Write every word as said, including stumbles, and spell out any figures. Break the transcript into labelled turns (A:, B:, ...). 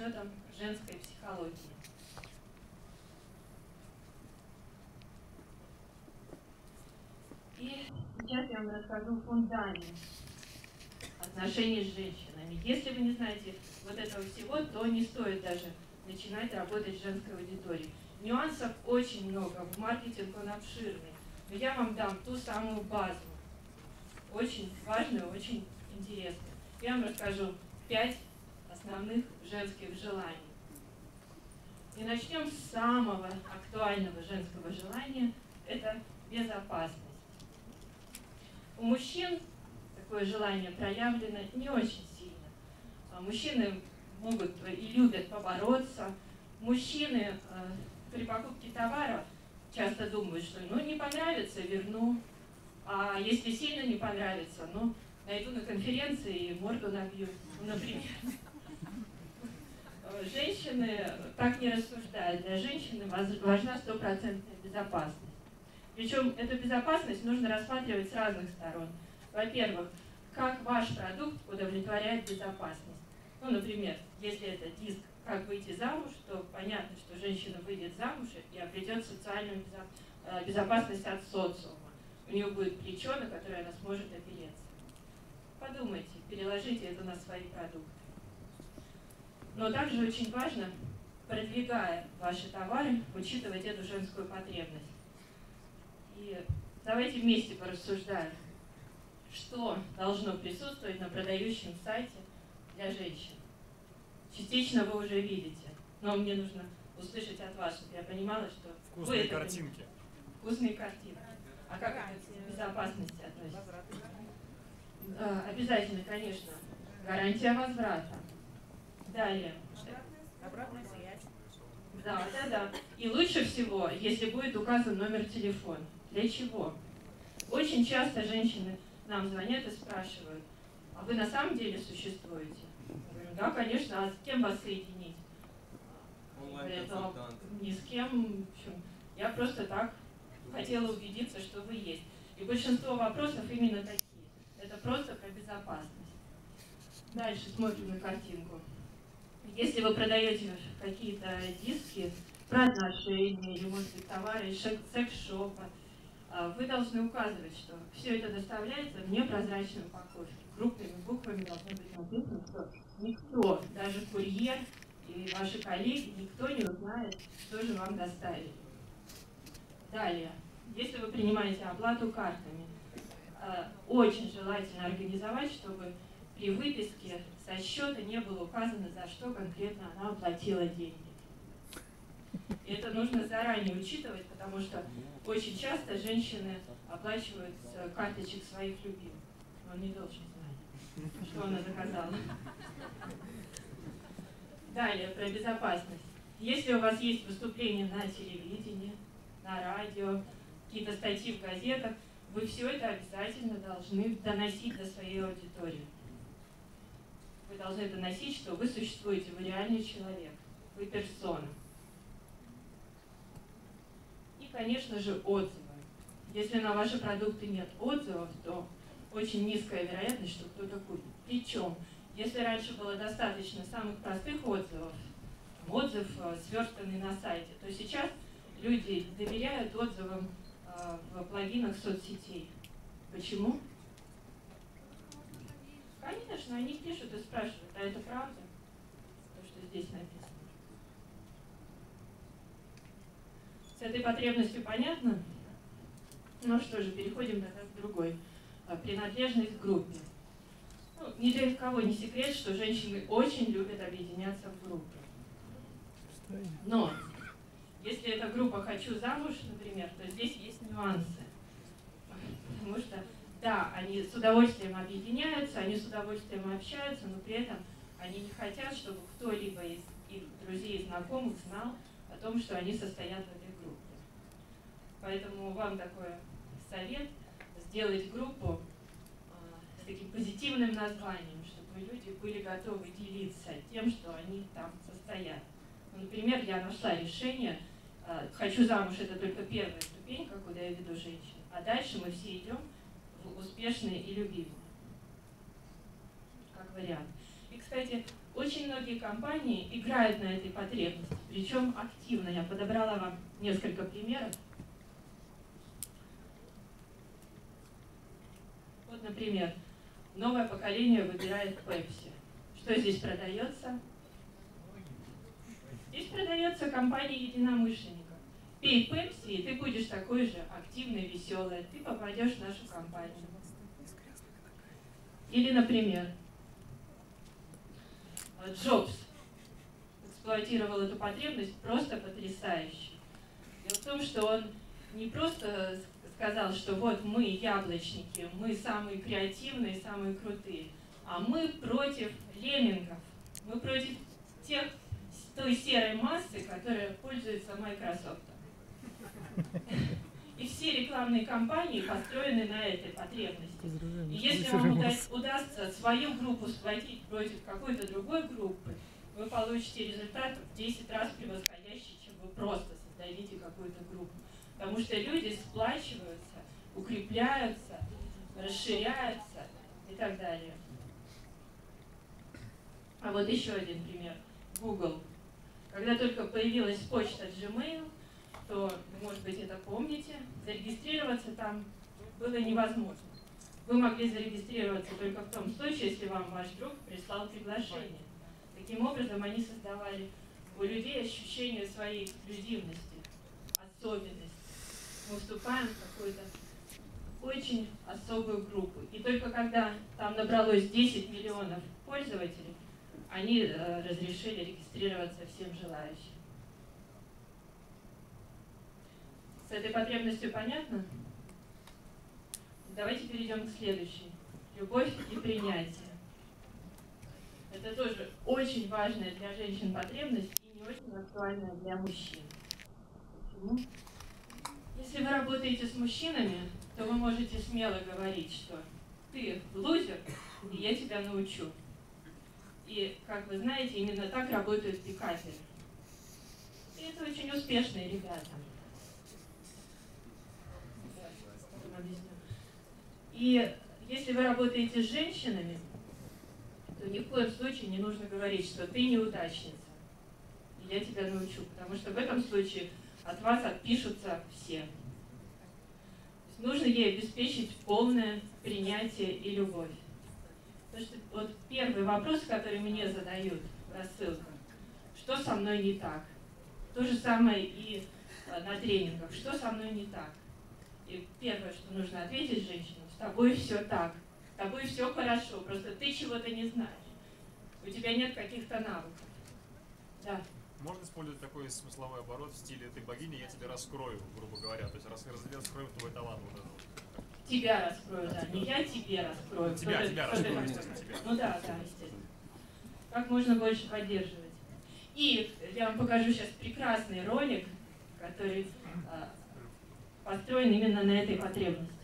A: учетом женской психологии. И сейчас я вам расскажу фундамент отношений с женщинами. Если вы не знаете вот этого всего, то не стоит даже начинать работать с женской аудиторией. Нюансов очень много, маркетинг он обширный. Но я вам дам ту самую базу, очень важную, очень интересную. Я вам расскажу пять основных женских желаний. И начнем с самого актуального женского желания – это безопасность. У мужчин такое желание проявлено не очень сильно. Мужчины могут и любят побороться. Мужчины э, при покупке товара часто думают, что ну не понравится, верну. А если сильно не понравится, ну найду на конференции и морду набью, например. Женщины так не рассуждают. Для женщины важна стопроцентная безопасность. Причем эту безопасность нужно рассматривать с разных сторон. Во-первых, как ваш продукт удовлетворяет безопасность. Ну, например, если это диск «Как выйти замуж», то понятно, что женщина выйдет замуж и обретет социальную безопасность от социума. У нее будет плечо, на которое она сможет опереться. Подумайте, переложите это на свои продукты. Но также очень важно, продвигая ваши товары, учитывать эту женскую потребность. И давайте вместе порассуждаем, что должно присутствовать на продающем сайте для женщин. Частично вы уже видите, но мне нужно услышать от вас, чтобы я понимала, что
B: вкусные
A: вы это
B: картинки.
A: понимаете. Вкусные картинки. А как это к безопасности относится? Да, обязательно, конечно. Гарантия возврата. Далее.
C: Обратная связь.
A: Да, да, да. И лучше всего, если будет указан номер телефона. Для чего? Очень часто женщины нам звонят и спрашивают, а вы на самом деле существуете? Я говорю, да, конечно, а с кем вас соединить? Онлайн-консультант. Ни с кем. В общем, я просто так хотела убедиться, что вы есть. И большинство вопросов именно такие. Это просто про безопасность. Дальше смотрим на картинку. Если вы продаете какие-то диски про отношения, или, может быть, товары из секс-шопа, вы должны указывать, что все это доставляется в непрозрачной упаковке. Крупными буквами должно быть написано, что никто, даже курьер и ваши коллеги, никто не узнает, что же вам доставили. Далее, если вы принимаете оплату картами, очень желательно организовать, чтобы при выписке со счета не было указано, за что конкретно она оплатила деньги. И это нужно заранее учитывать, потому что очень часто женщины оплачивают с карточек своих любимых. Он не должен знать, что она заказала. Далее, про безопасность. Если у вас есть выступления на телевидении, на радио, какие-то статьи в газетах, вы все это обязательно должны доносить до своей аудитории. Вы должны доносить, что вы существуете, вы реальный человек, вы персона. И, конечно же, отзывы. Если на ваши продукты нет отзывов, то очень низкая вероятность, что кто-то купит. Причем, если раньше было достаточно самых простых отзывов, отзыв, сверстанный на сайте, то сейчас люди доверяют отзывам э, в плагинах соцсетей. Почему? Конечно, они пишут и спрашивают, а это правда? То, что здесь написано. С этой потребностью понятно? Ну что же, переходим тогда к другой. Принадлежность к группе. Ну, ни для кого не секрет, что женщины очень любят объединяться в группы. Но если эта группа «Хочу замуж», например, то здесь есть нюансы. Потому что, да, они с удовольствием объединяются, они с удовольствием общаются, но при этом они не хотят, чтобы кто-либо из их друзей и знакомых знал о том, что они состоят в этой группе. Поэтому вам такой совет сделать группу э, с таким позитивным названием, чтобы люди были готовы делиться тем, что они там состоят. Ну, например, я нашла решение, э, «Хочу замуж» — это только первая ступенька, куда я веду женщин, а дальше мы все идем в успешные и любимые, как вариант. И, кстати, Кстати, очень многие компании играют на этой потребности, причем активно. Я подобрала вам несколько примеров. Вот, например, новое поколение выбирает Pepsi. Что здесь продается? Здесь продается компания единомышленников. Пей Pepsi, и ты будешь такой же активный, веселый. Ты попадешь в нашу компанию. Или, например, Джобс эксплуатировал эту потребность просто потрясающе. Дело в том, что он не просто сказал, что вот мы яблочники, мы самые креативные, самые крутые, а мы против леммингов, мы против тех, той серой массы, которая пользуется Microsoft. И все рекламные кампании построены на этой потребности. И если вам удастся свою группу схватить против какой-то другой группы, вы получите результат в десять раз превосходящий, чем вы просто создадите какую-то группу. Потому что люди сплачиваются, укрепляются, расширяются и так далее. А вот еще один пример. Google. Когда только появилась почта Gmail, то, может быть, это помните, зарегистрироваться там было невозможно. Вы могли зарегистрироваться только в том случае, если вам ваш друг прислал приглашение. Таким образом, они создавали у людей ощущение своей эксклюзивности, особенности. Мы вступаем в какую-то очень особую группу. И только когда там набралось десять миллионов пользователей, они э, разрешили регистрироваться всем желающим. С этой потребностью понятно? Давайте перейдем к следующей. Любовь и принятие. Это тоже очень важная для женщин потребность и не очень актуальная для мужчин. Почему? Если вы работаете с мужчинами, то вы можете смело говорить, что ты лузер, и я тебя научу. И, как вы знаете, именно так работают пикаперы. И это очень успешные ребята. И если вы работаете с женщинами, то ни в коем случае не нужно говорить, что ты неудачница, и я тебя научу, потому что в этом случае от вас отпишутся все. То есть нужно ей обеспечить полное принятие и любовь. Потому что вот первый вопрос, который мне задают в рассылках, что со мной не так? То же самое и на тренингах, что со мной не так? И первое, что нужно ответить женщинам, с тобой все так, с тобой все хорошо, просто ты чего-то не знаешь, у тебя нет каких-то навыков. Да.
B: Можно использовать такой смысловой оборот в стиле «ты богиня, я тебя раскрою», грубо говоря, то есть раз раскрою твой талант. Вот это.
A: Тебя раскрою, да, не я тебе раскрою.
B: Тебя, тебя раскрою, естественно, тебя.
A: Ну да, да, естественно. Как можно больше поддерживать. И я вам покажу сейчас прекрасный ролик, который построен именно на этой потребности.